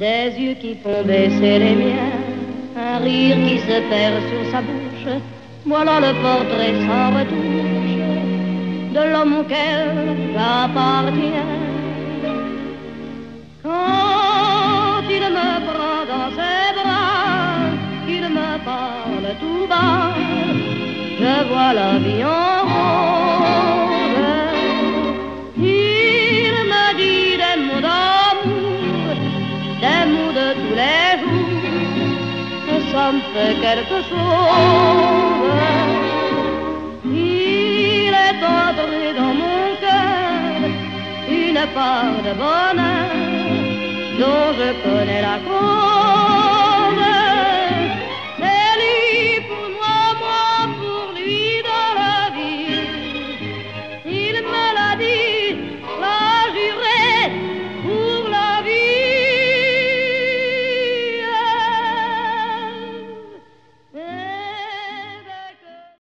Des yeux qui font baisser les miens, un rire qui se perd sur sa bouche. Voilà le portrait sans retouche de l'homme auquel j'appartiens. Quand il me prend dans ses bras, qu'il me parle tout bas, je vois la vie en rose. Il me dit des mots d'amour, des mots de tous les jours, et ça me fait quelque chose. Il est entré dans mon cœur une part de bonheur dont je connais la cause.